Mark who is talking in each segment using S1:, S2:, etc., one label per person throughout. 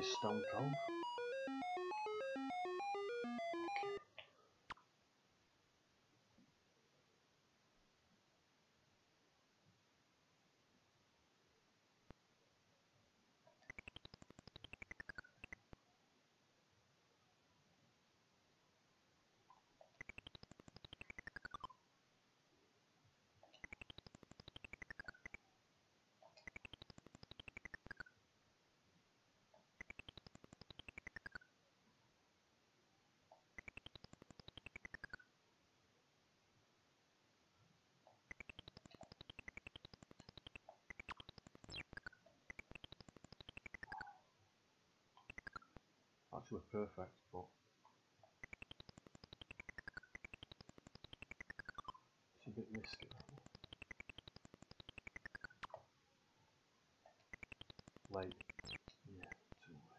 S1: is stone cold. Actually perfect, but it's a bit risky. Late. Yeah, too late.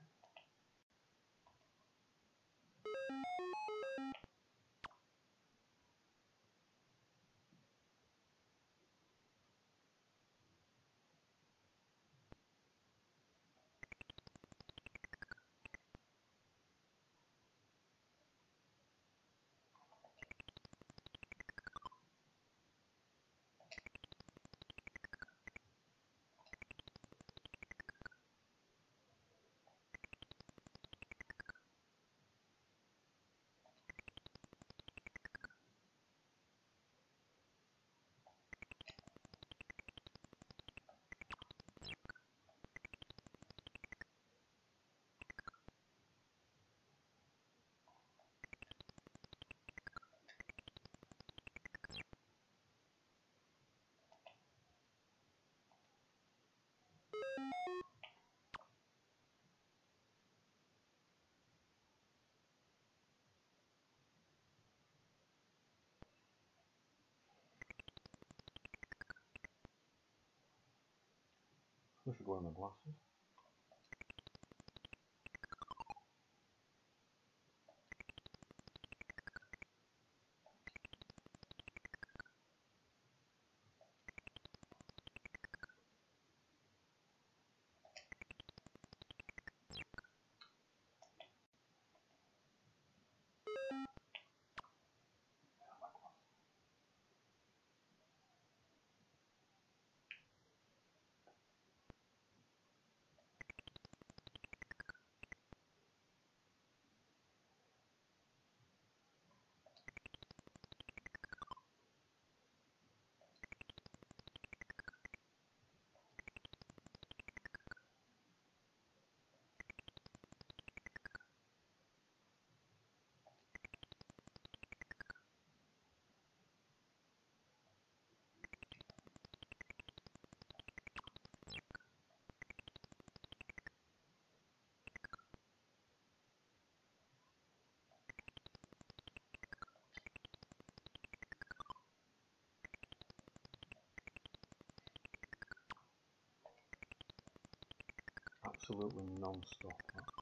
S1: I should go on my glasses. Absolutely non-stop.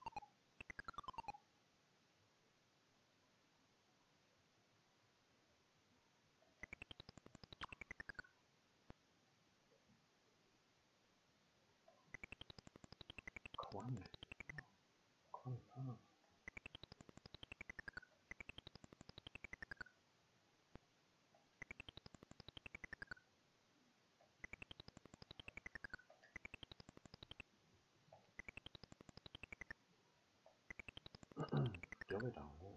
S1: Clangy. Clangy fast. Jelly down there.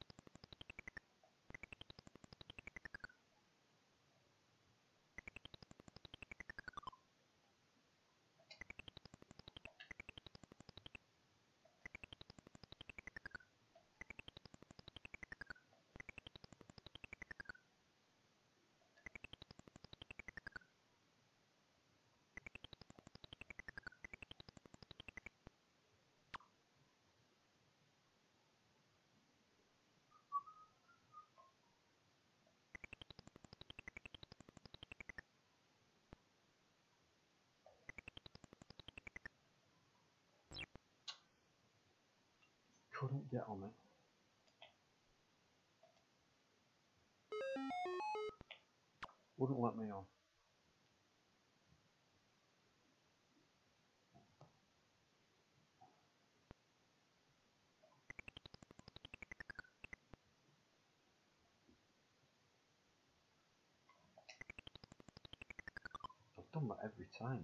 S1: Couldn't get on it. Wouldn't let me on. done that every time.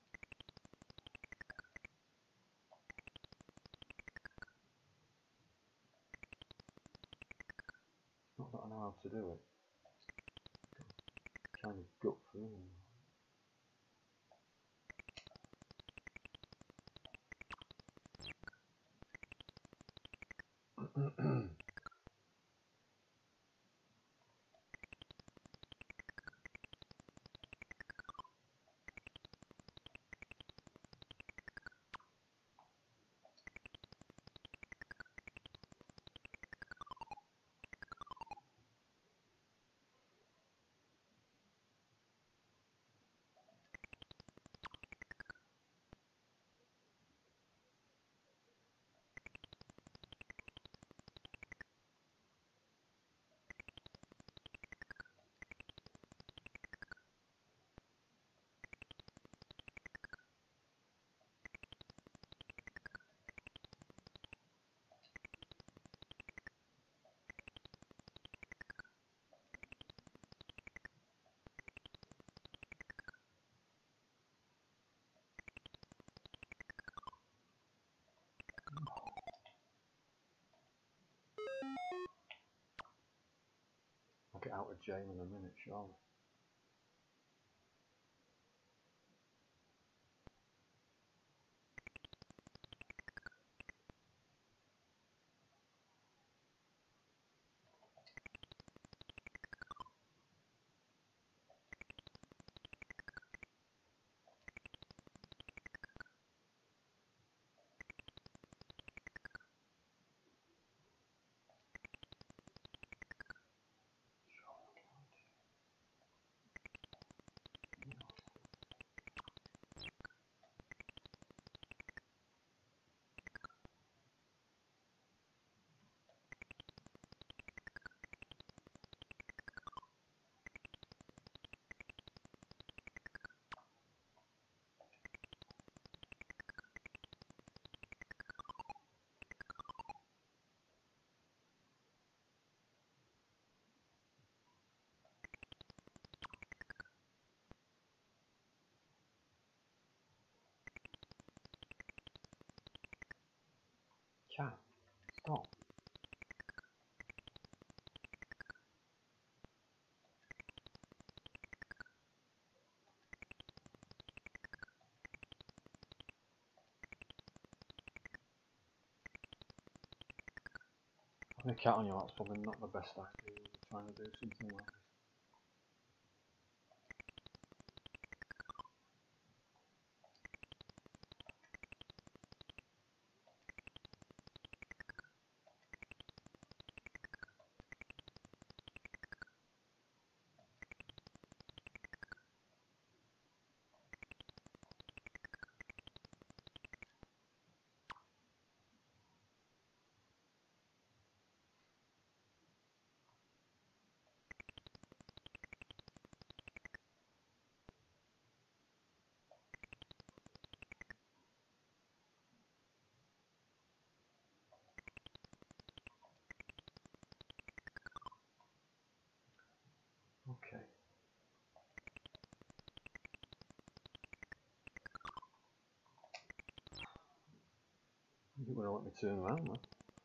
S1: Not that I know how to do it. Kind of gut feeling. I'll get out of jail in a minute, surely. Cat, stop. Having a cat on your lap's probably not the best idea when you're trying to do something like this. Okay. You want to let me turn around, man?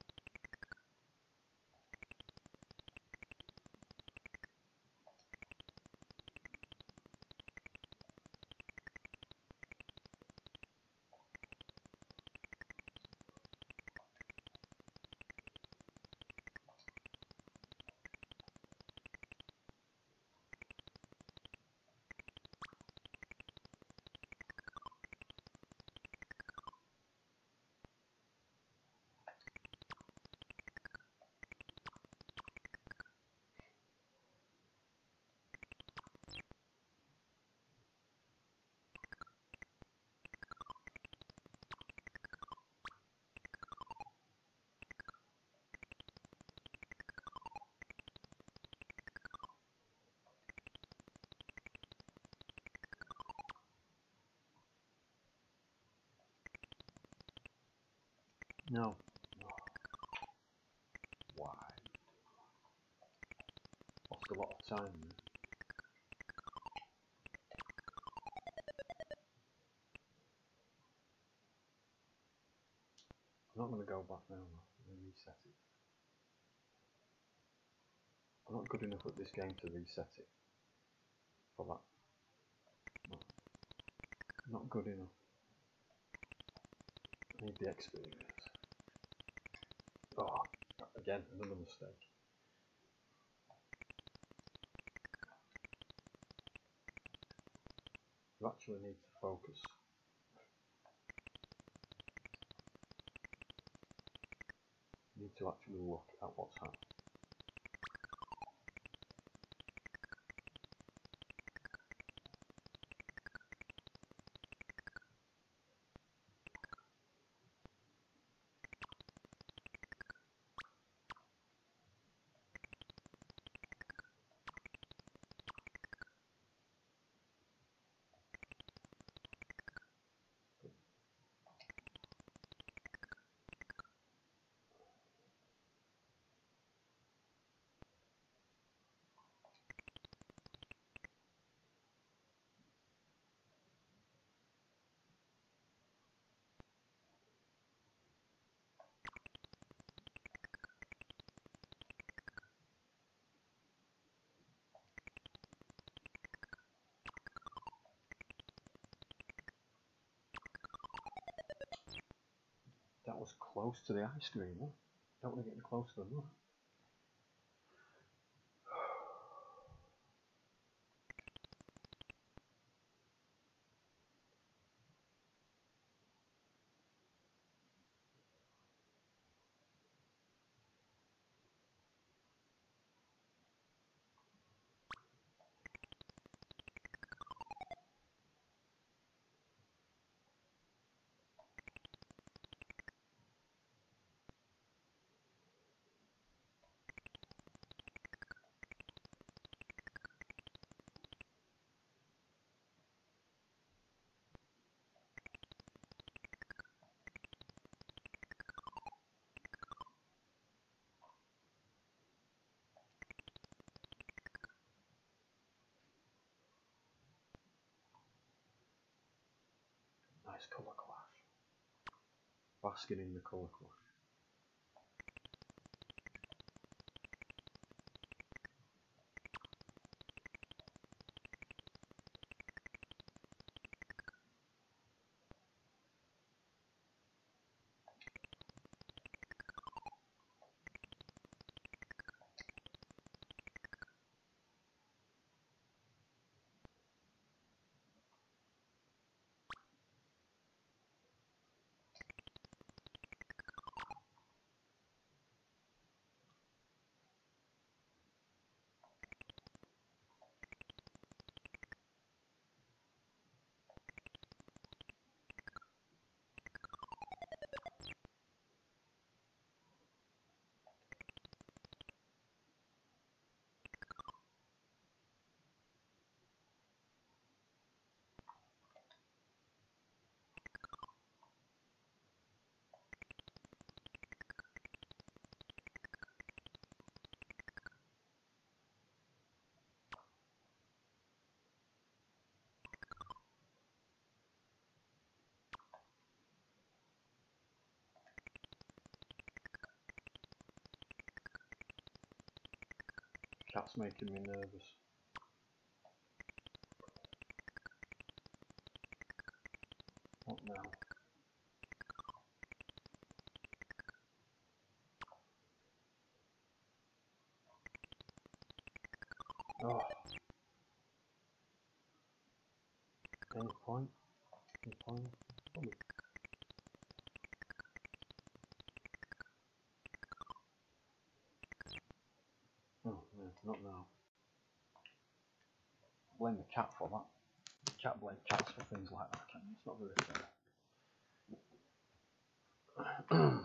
S1: No. Why? Lost a lot of time there. not going to go back now. I'm going to reset it. I'm not good enough at this game to reset it for that. No. Not good enough. I need the experience. Oh, again, another mistake. You actually need to focus. You need to actually look at what's happening. That was close to the ice cream, huh? Don't want to get close to the mouth. Nice colour clash. Basking in the colour clash. Cat's making me nervous. What now? Oh. Any point? Any point? Probably. Oh, no, not now. Blame the cat for that. You can't blame cats for things like that, can you? It's not very fair.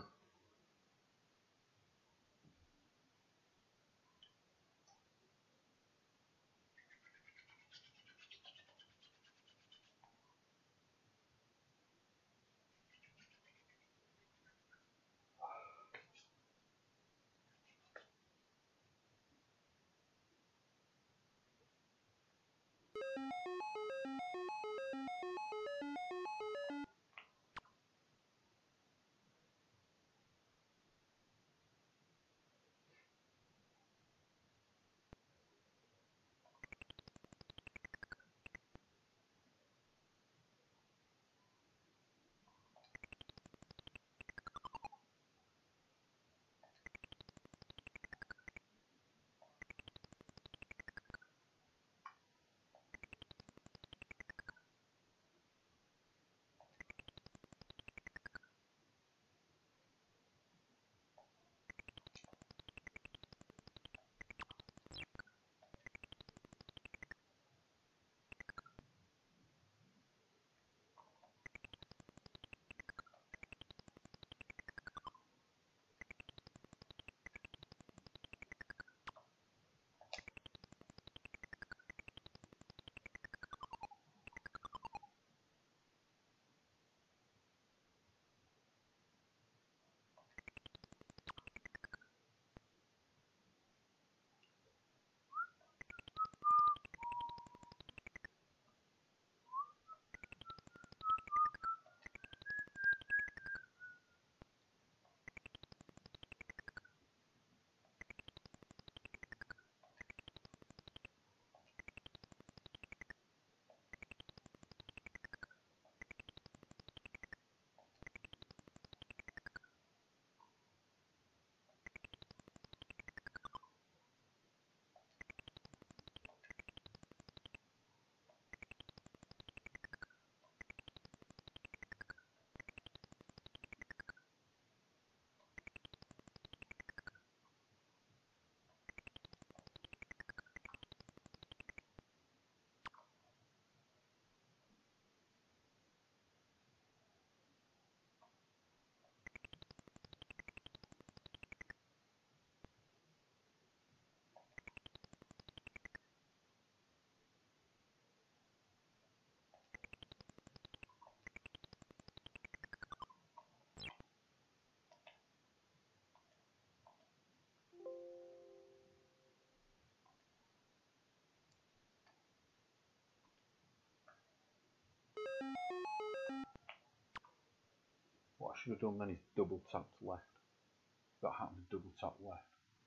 S1: What I should have done then is double tapped left. That happened to double tap left.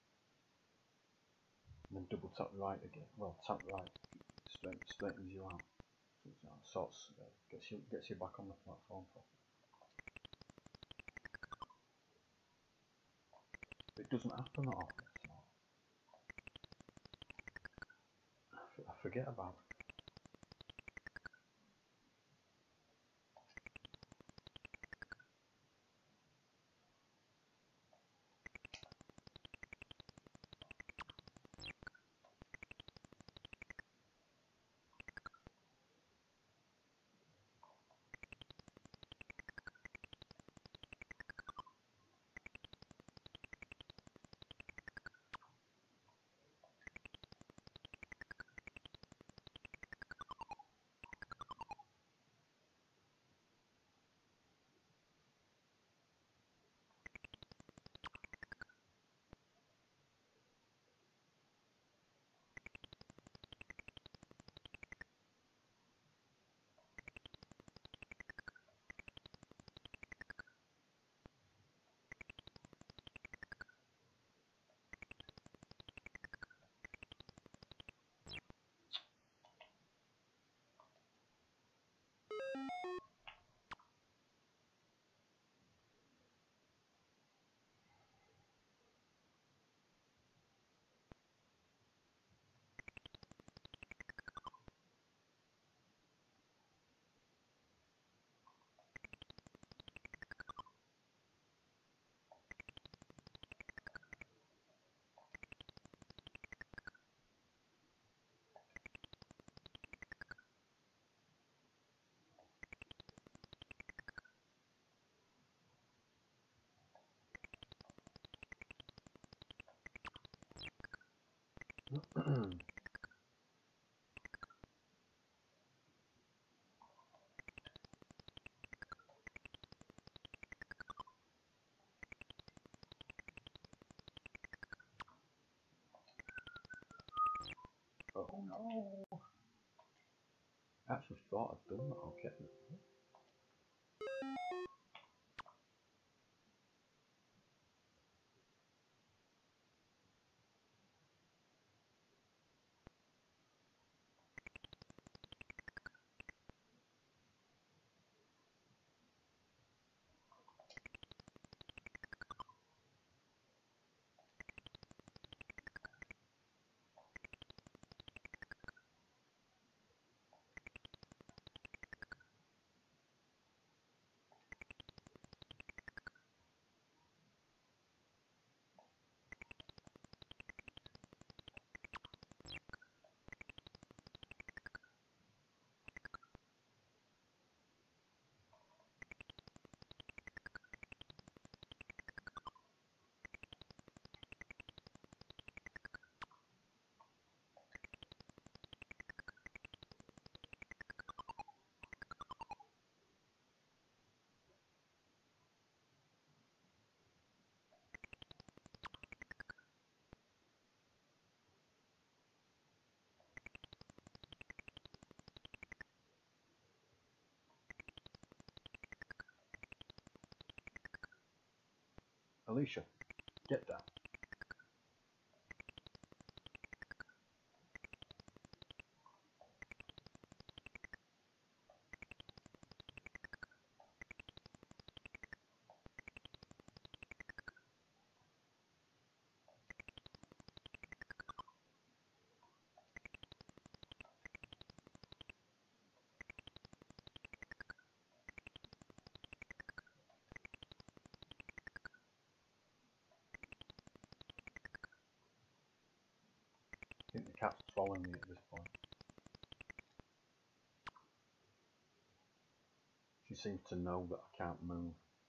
S1: And then double tap right again. Well, tap right straightens you out. So it gets you back on the platform properly. It doesn't happen that often, so I forget about it. Oh no! I actually thought I'd done that. Okay. Alicia, get down. I think the cat's following me at this point. She seems to know that I can't move.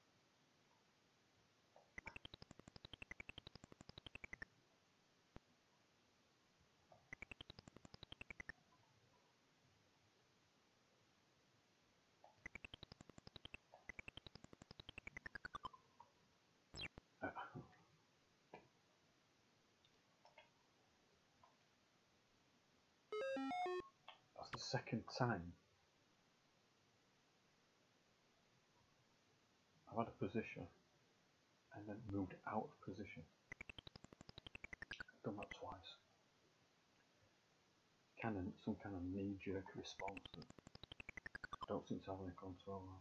S1: That's the second time I've had a position and then moved out of position. I've done that twice. Some kind of knee-jerk response that I don't seem to have any control on.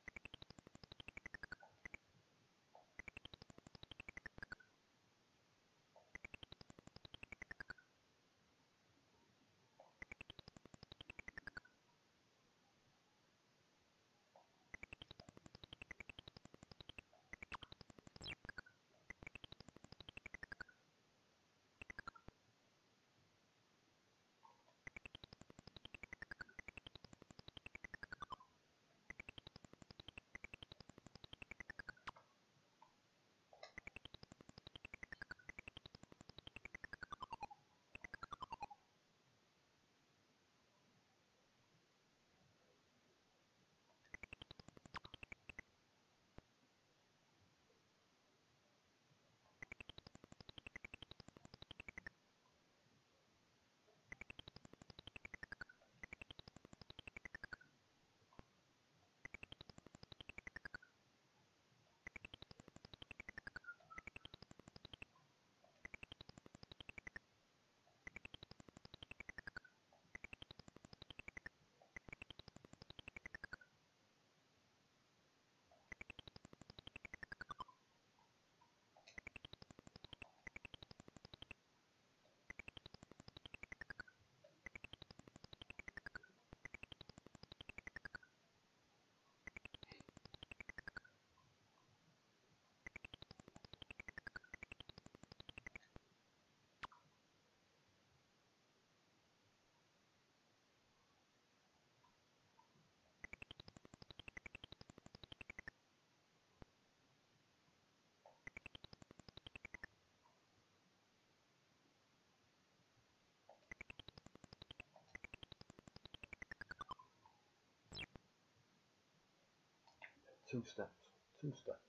S1: Two steps.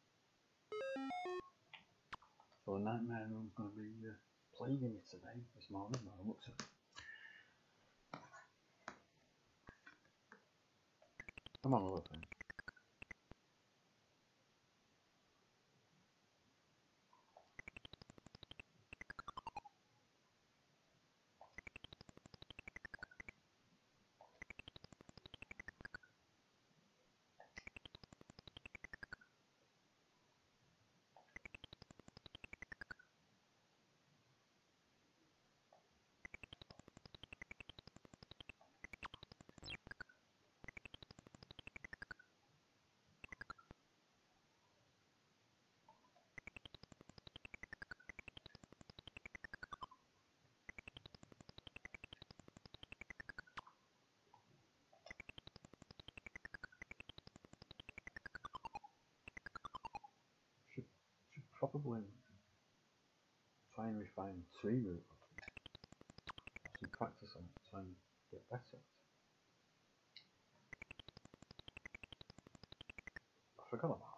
S1: So the nightmare room's going to be plaguing me today, this morning, by the looks of it. Among other things. Should probably try and refine the tree root. Have some practice on it, try and get better. I forgot about that.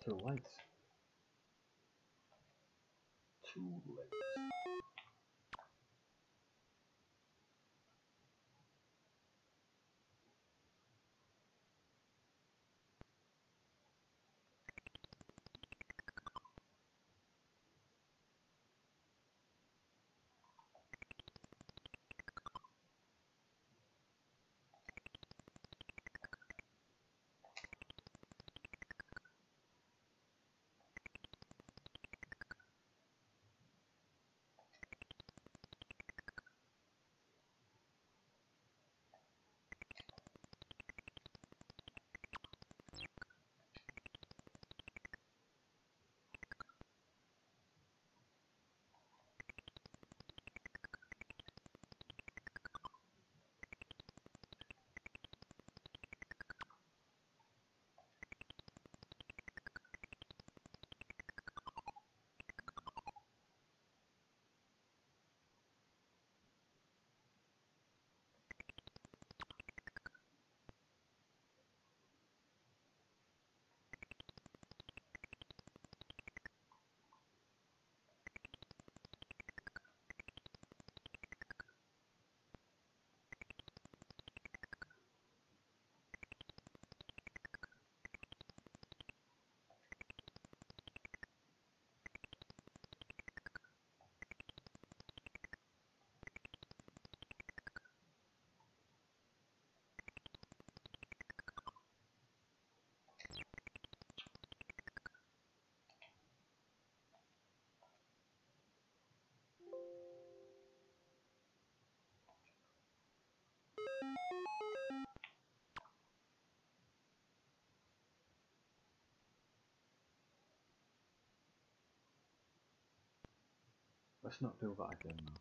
S1: too late. Too late. Let's not do that again now.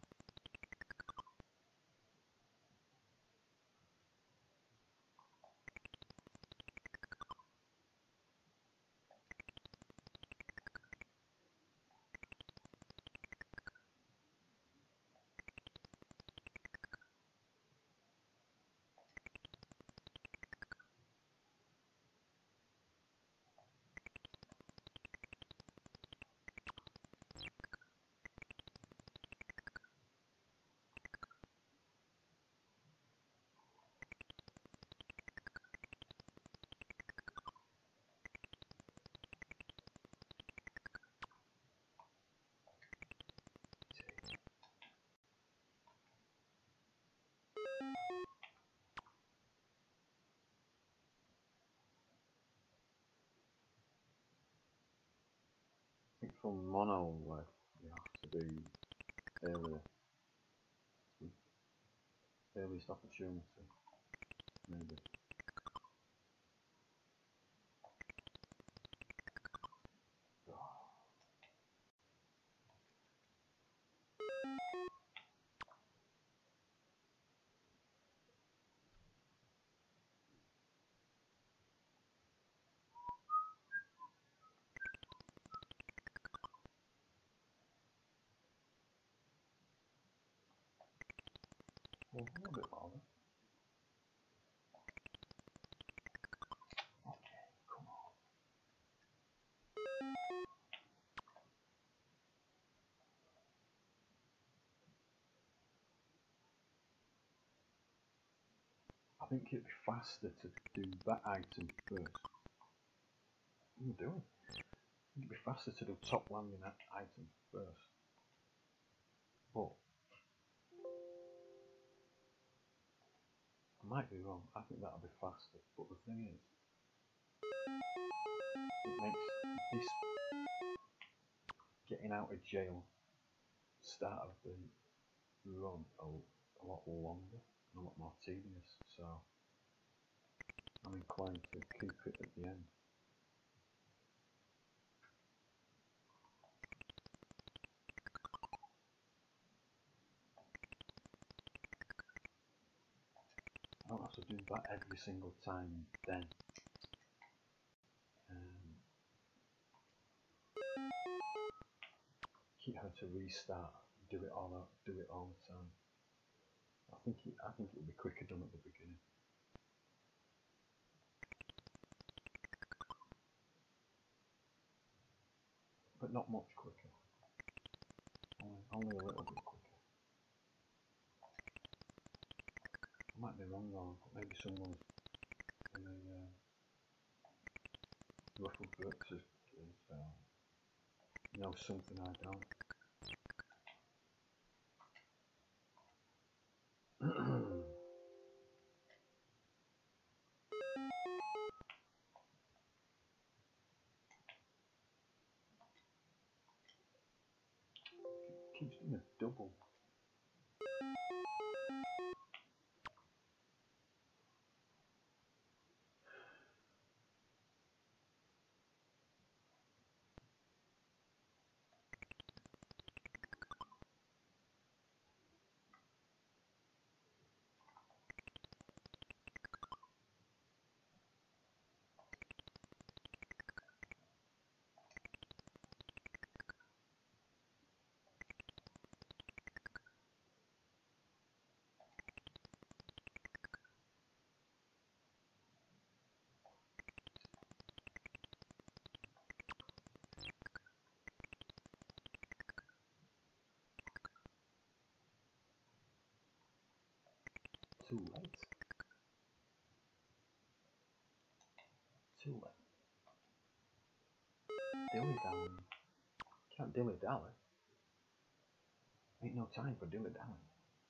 S1: I think for mono left, you have to be earlier. Earliest opportunity, maybe. Well, a little bit louder. Okay, come on. I think it'd be faster to do that item first. What are you doing? It'd be faster to do top landing item first. But I might be wrong. I think that'll be faster. But the thing is, it makes this getting out of jail start of the run a lot longer and a lot more tedious. So I'm inclined to keep it at the end. I don't have to do that every single time then. Keep having to restart, do it all the time. I think it would be quicker done at the beginning. but not much quicker. Only a little bit quicker. I might be wrong though, but maybe someone in the ruffled books knows something I don't. Keeps doing a double. Too late. Too late. Dilly dally. Can't dilly dally. Ain't no time for dilly dally.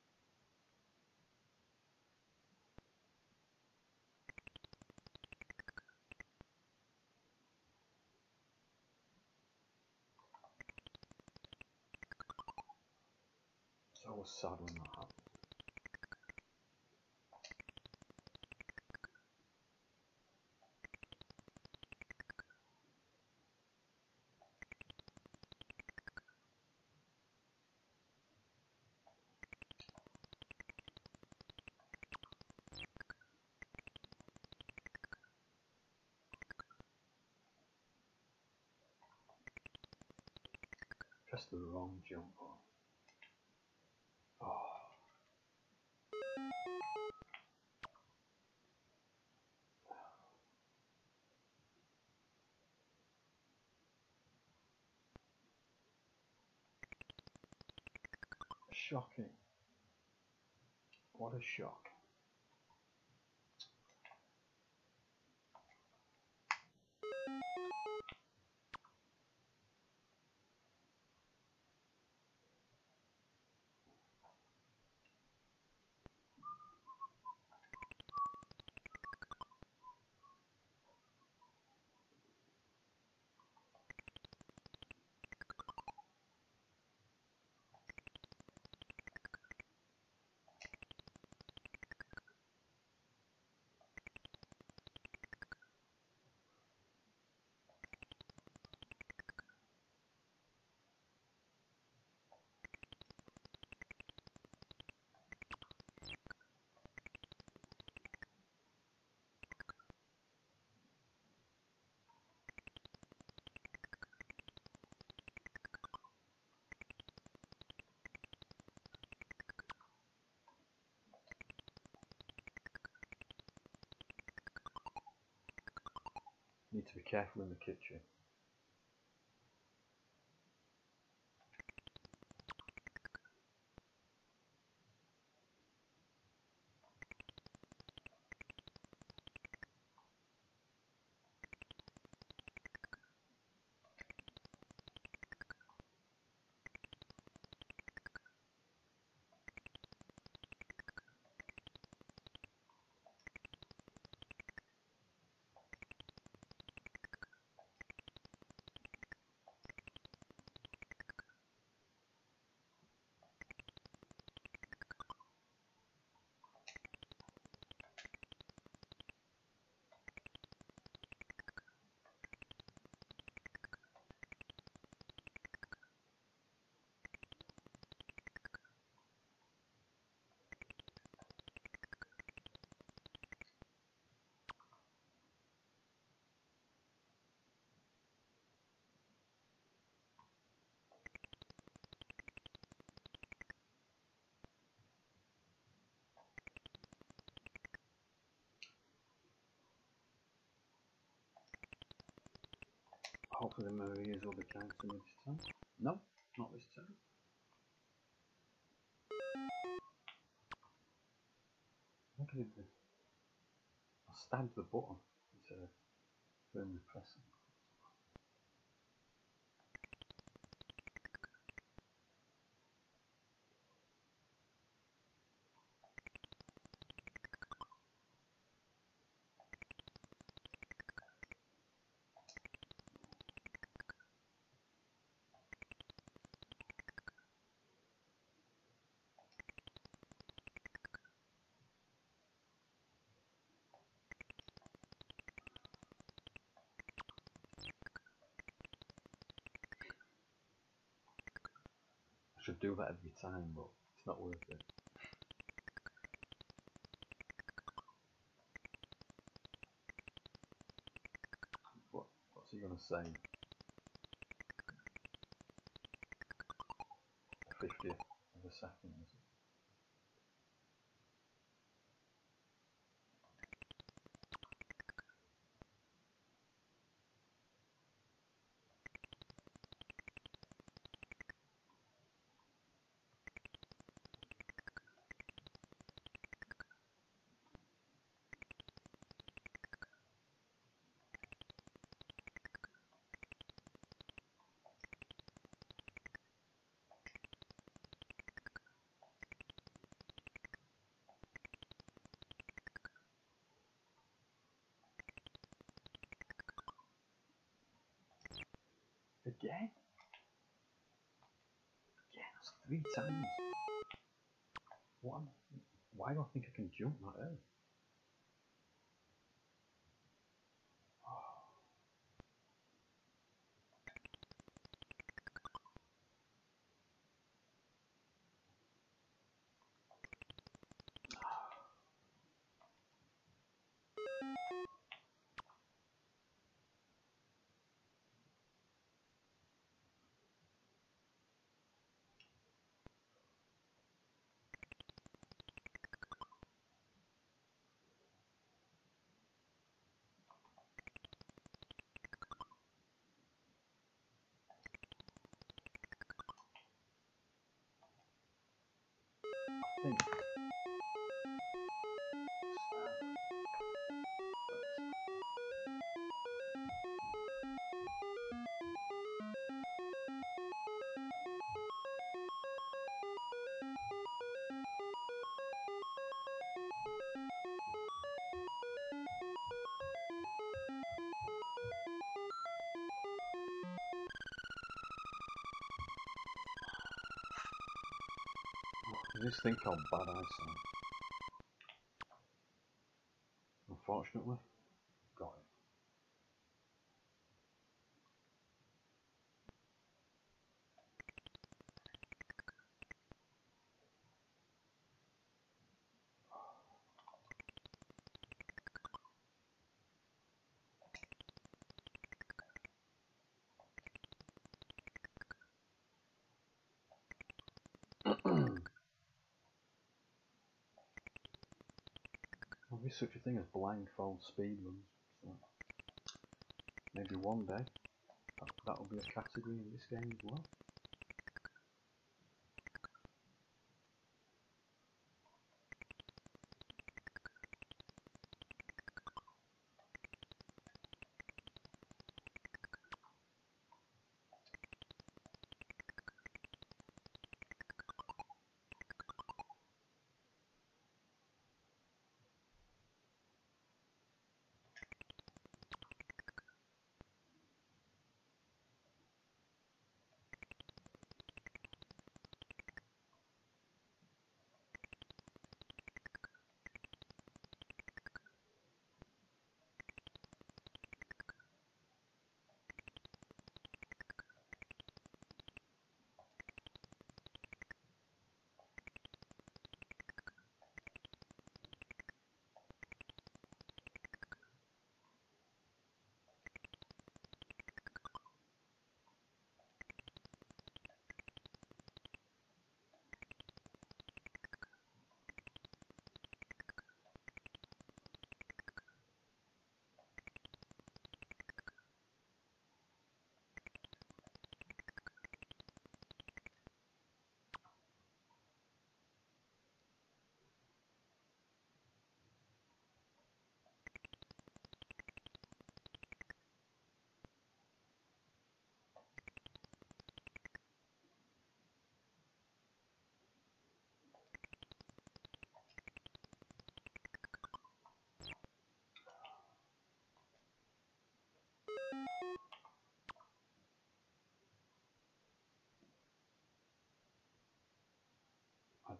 S1: It's always sad when that happens. Pressed the wrong jump on. Oh. Shocking. What a shock. Need to be careful in the kitchen. Hopefully the Marias will be kind to me this time. No, not this time. I think I did this. I stabbed the button instead of firmly pressing. I should do that every time, but it's not worth it. What's he gonna say? 50th of a second, is it? Again? Again, that's 3 times. Why do I think I can jump that early? I think. This thing called bad eyesight. Unfortunately, got it. There'll be such a thing as blindfold speedruns. So maybe one day that'll be a category in this game as well.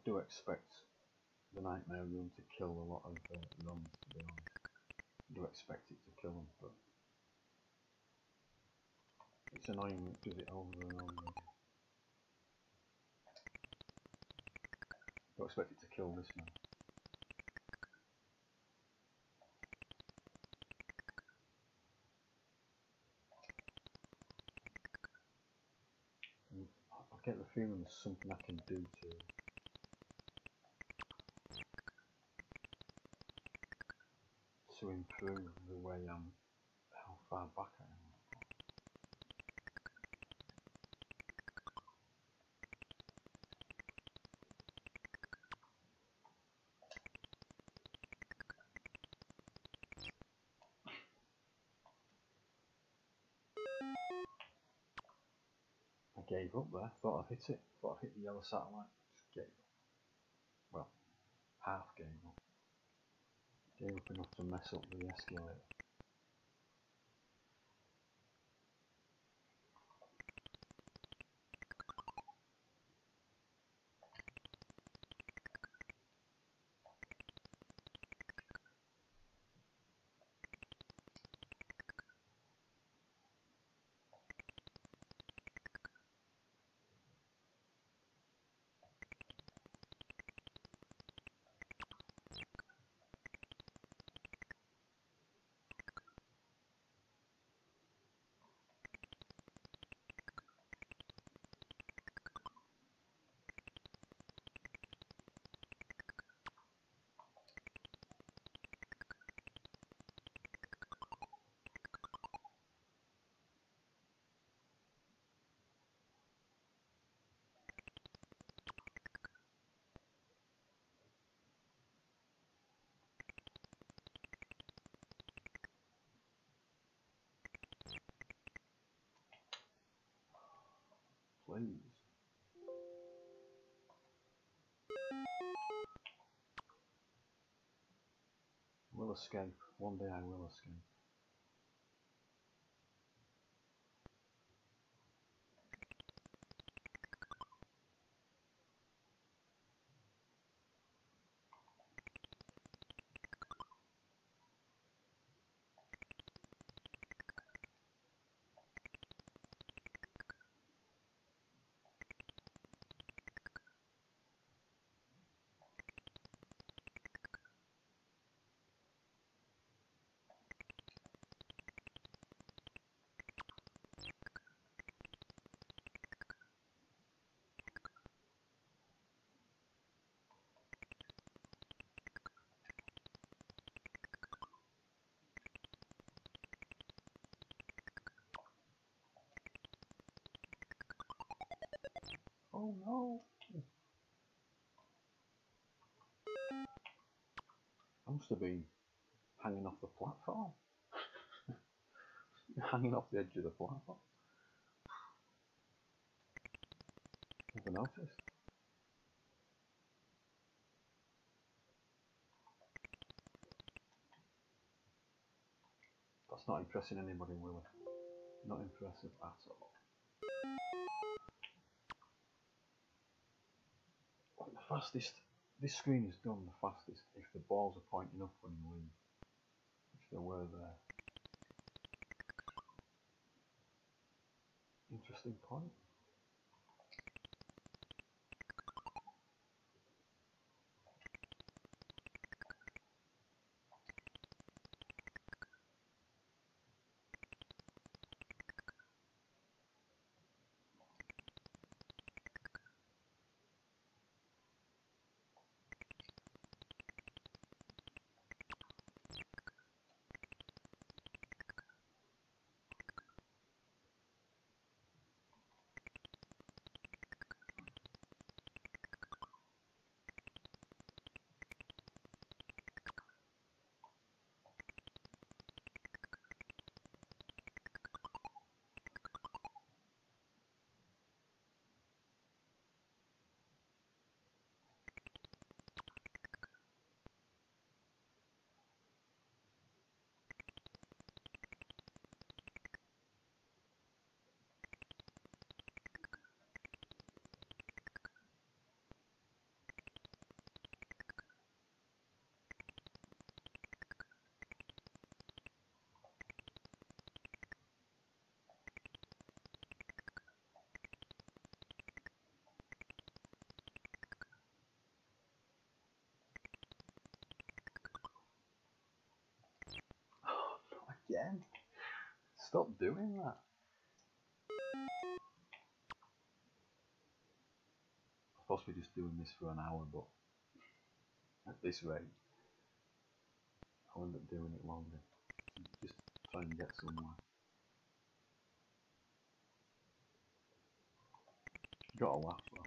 S1: do expect the Nightmare Rune to kill a lot of runs, to be honest. I do expect it to kill them, but it's annoying when it does it over and over again. I don't expect it to kill this man. I get the feeling there's something I can do to improve the way how far back I am. I gave up there, thought I'd hit it, thought I'd hit the yellow satellite, just gave up. Well, half gave up. Gave up enough to mess up the escalator. Please. Will escape. One day I will escape. Oh no! I must have been hanging off the platform. Hanging off the edge of the platform. Never noticed. That's not impressing anybody, Willy. Not impressive at all. Like the fastest, this screen is done the fastest if the balls are pointing up when you leave. If they were there. Interesting point. again. Stop doing that. I'm supposed to be just doing this for an hour, but at this rate, I'll end up doing it longer. Just try and get somewhere. You gotta laugh though.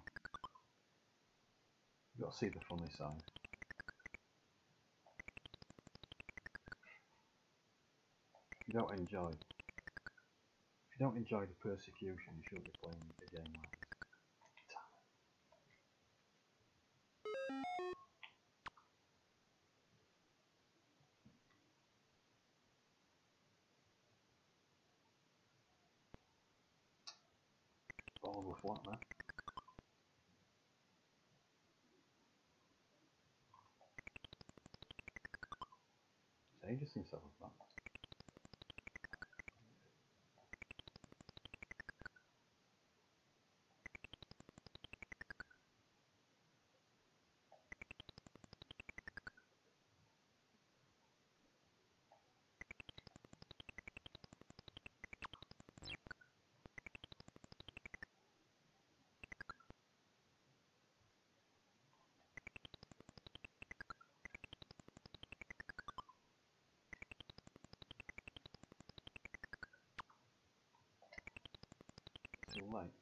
S1: You gotta see the funny side. If you don't enjoy the persecution, you shouldn't be playing a game like this. All over flat, man. It's ages since I was that. Too late.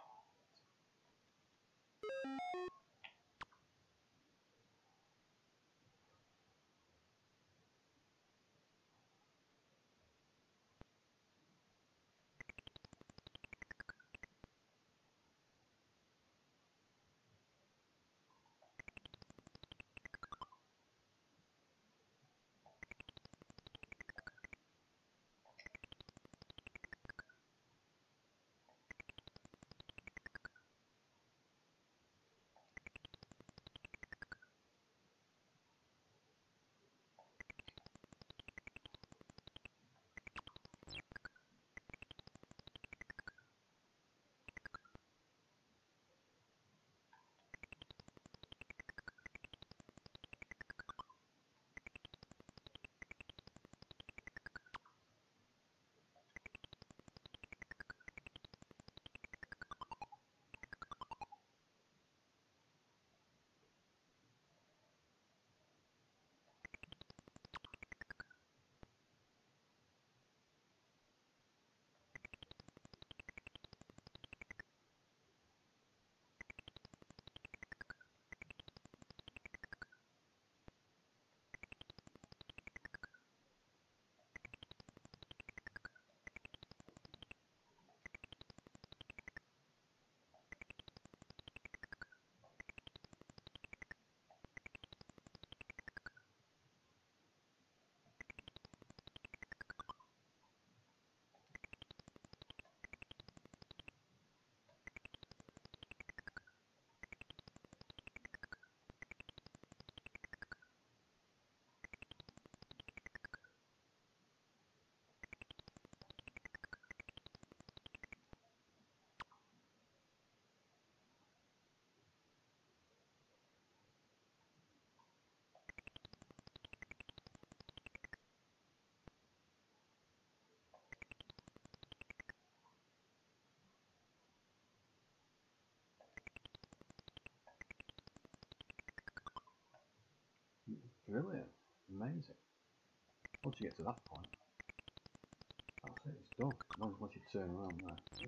S1: Brilliant. Amazing. Once you get to that point, that's it, it's done. Once you turn around there.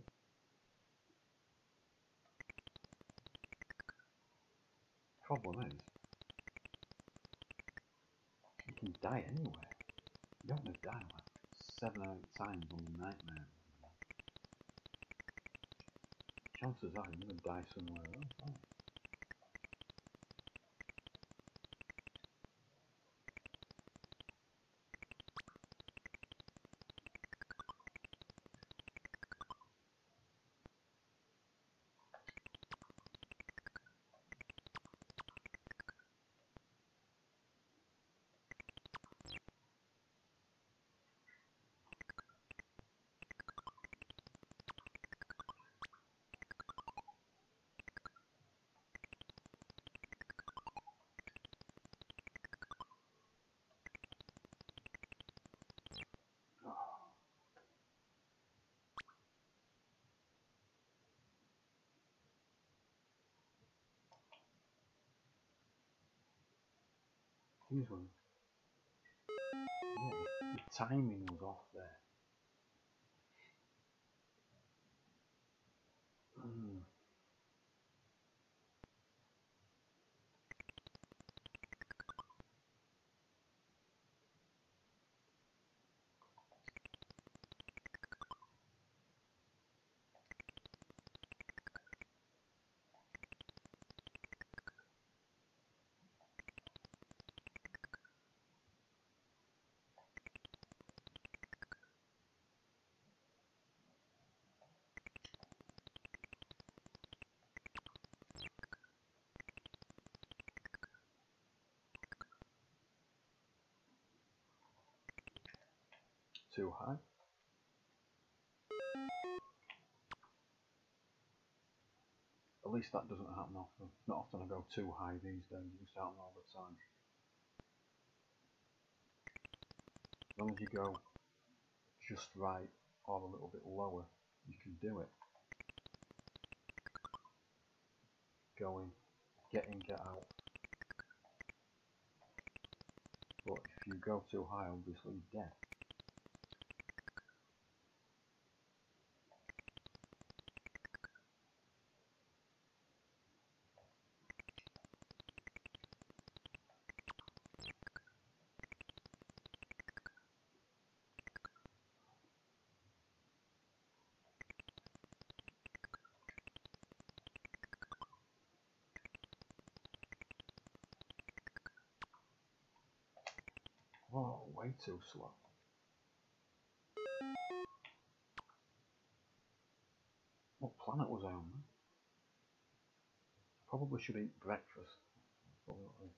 S1: Problem is, you can die anywhere. You don't want to die like 7 or 8 times on the nightmare. Chances are you're going to die somewhere else, aren't you? These ones, yeah, the timing was off there. Too high. At least that doesn't happen often. Not often I go too high these days, it used to happen all the time. As long as you go just right or a little bit lower, you can do it. Go in, get out. But if you go too high, obviously you're dead. Whoa, way too slow. What planet was I on? Probably should eat breakfast. Probably.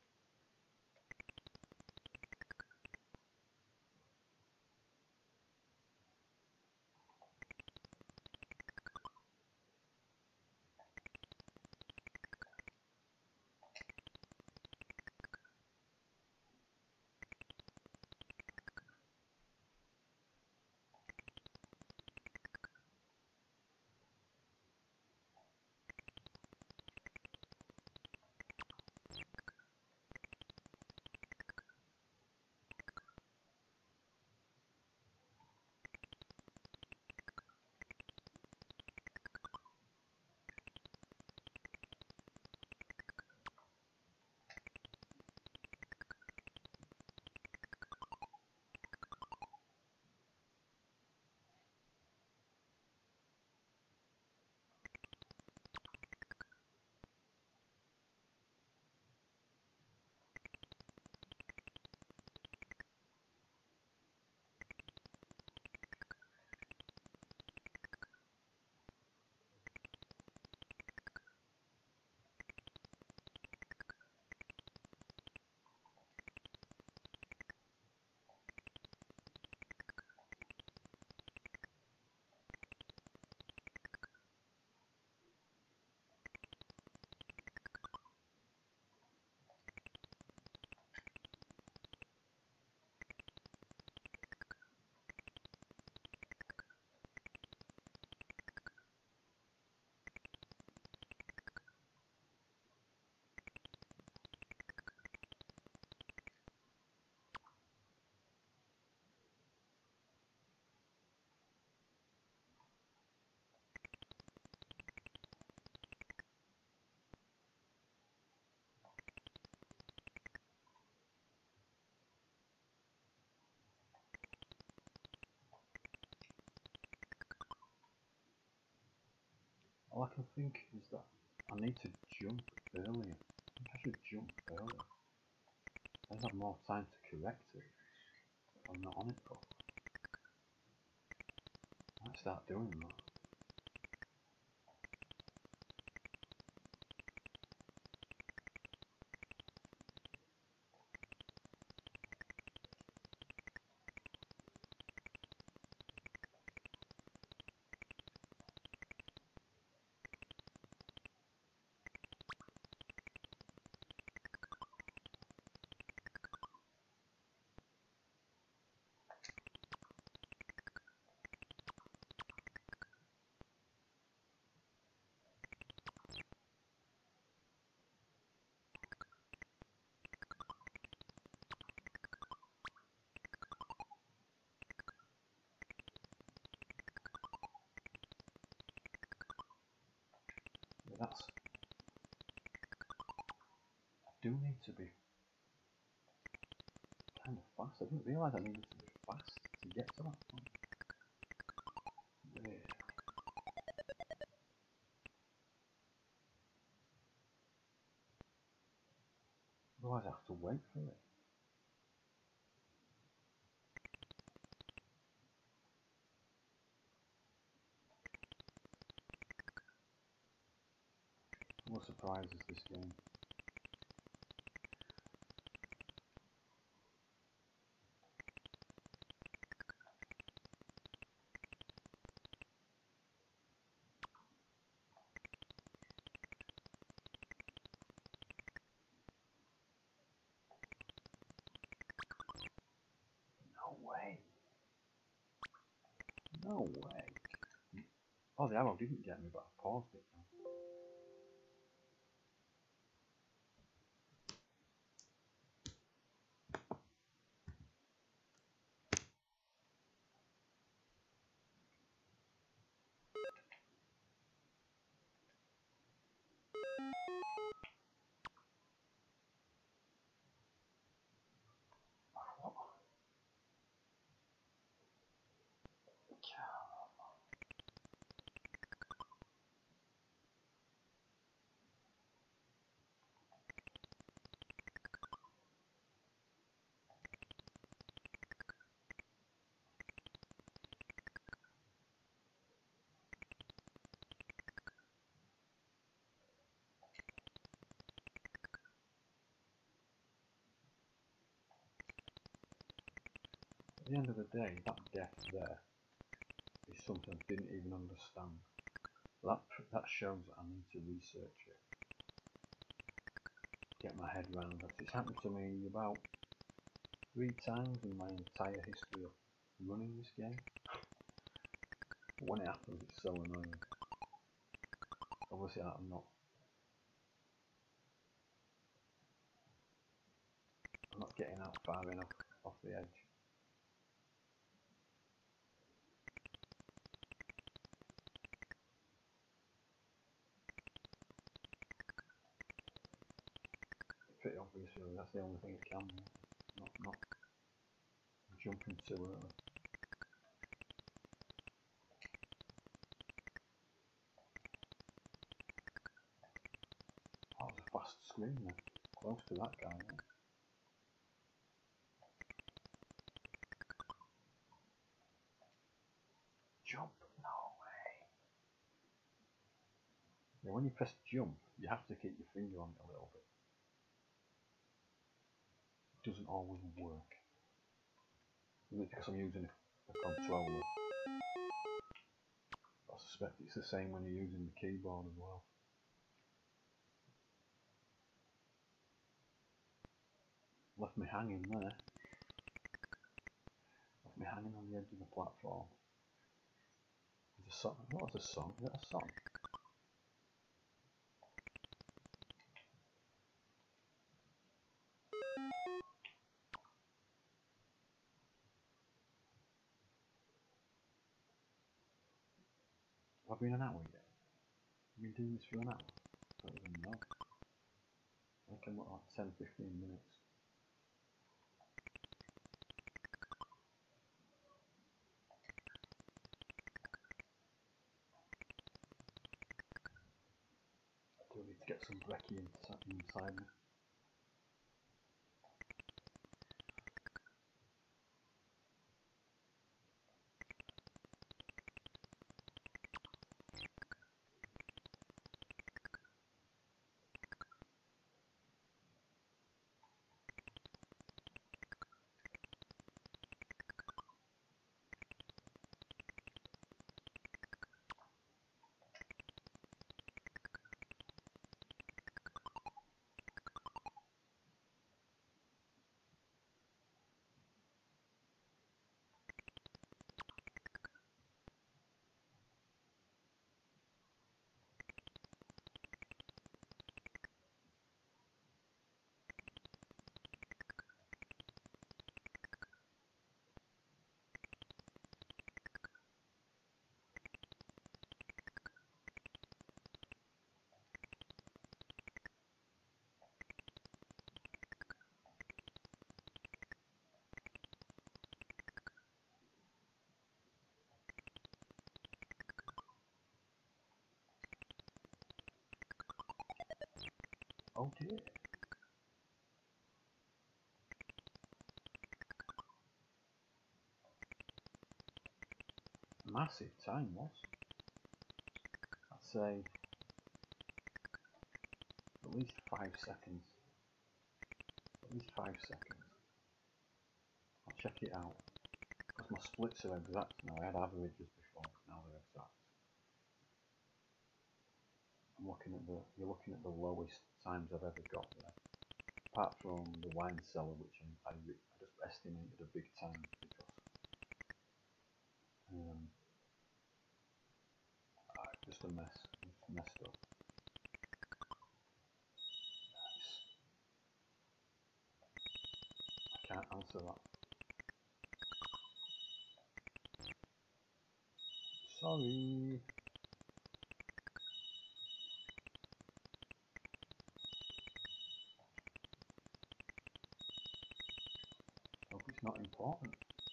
S1: All I can think is that I need to jump earlier. I think I should jump earlier. I have more time to correct it if I'm not on it properly. I might start doing that. that's... I do need to be kind of fast. I didn't realise I needed to be fast to get to that point. Really? Otherwise I have to wait for it. What surprises this game. No way. No way. Oh, the arrow didn't get me, but I paused it now. What? At the end of the day, that death there is something I didn't even understand. That shows that I need to research it, get my head around it. It's happened to me about 3 times in my entire history of running this game. But when it happens, it's so annoying. Obviously, I'm not getting out far enough off the edge. Pretty obvious, really. That's the only thing it can be. Not jumping too early. That was a fast screen there. Close to that guy. Yeah. Jump? No way. Yeah, when you press jump, you have to keep your finger on it a little bit. It doesn't always work. Because I'm using a controller. I suspect it's the same when you're using the keyboard as well. Left me hanging there. Left me hanging on the edge of the platform. There's a song. What was a song? Is that a song? Have I been an hour yet? I've been doing this for an hour? I don't even know. I think I'm at like 10-15 minutes. I do need to get some brekkie inside me. Oh dear. Massive time loss. I'd say at least 5 seconds. At least 5 seconds. I'll check it out. Because my splits are exact now. I had averages before, now they're exact. You're looking at the lowest times I've ever got there. Apart from the wine cellar, which I just estimated a big time because just a mess. Just messed up. Nice. I can't answer that. Sorry. Hope it's not important.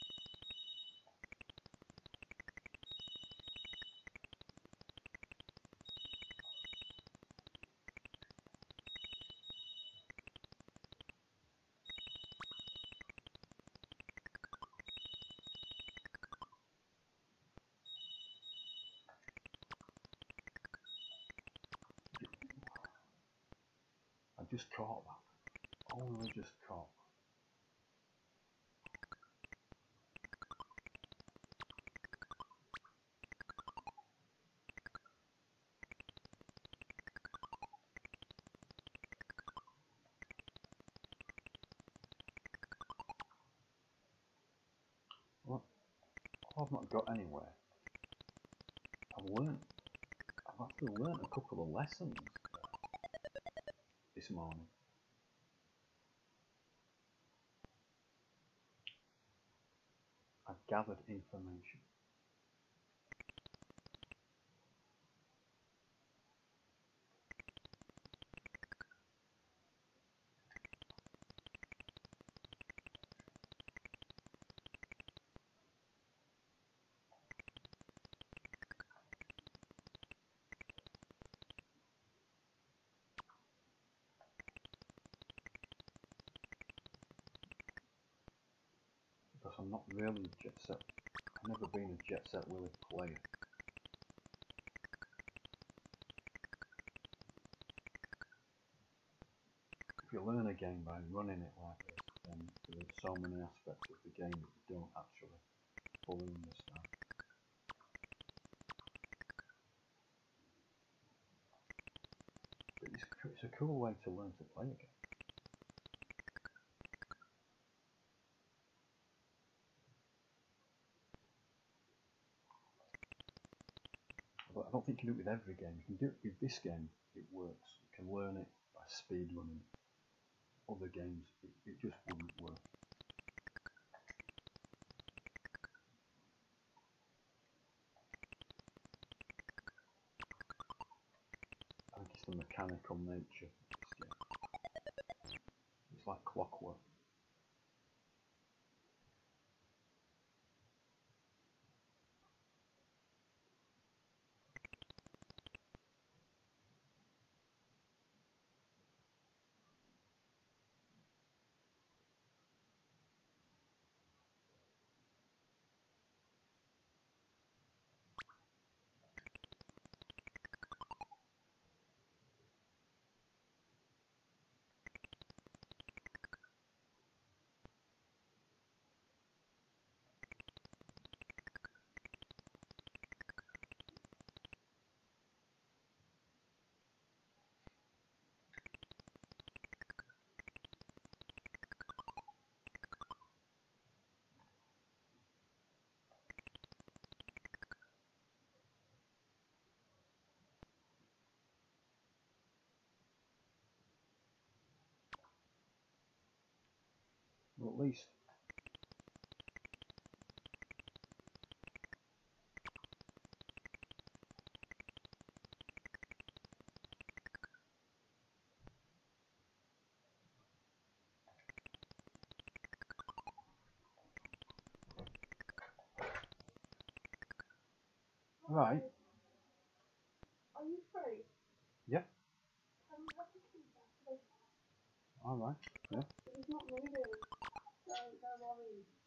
S1: I just caught that. Only just caught. Well, I've not got anywhere. I've actually learnt a couple of lessons this morning. I've gathered information. Because I'm not really a Jet Set. I've never been a Jet Set Willy player. If you learn a game by running it like this, then there's so many aspects of the game that you don't actually fully understand. But it's a cool way to learn to play a game. But I don't think you can do it with every game. You can do it with this game, it works. You can learn it by speed running. Other games, it just wouldn't work. I think it's the mechanical nature of this game. It's like clockwork. Well, at least right.
S2: Are you free?
S1: Yeah.
S2: Can we have the key back?
S1: Alright, yeah.
S2: He's not moving. Don't worry.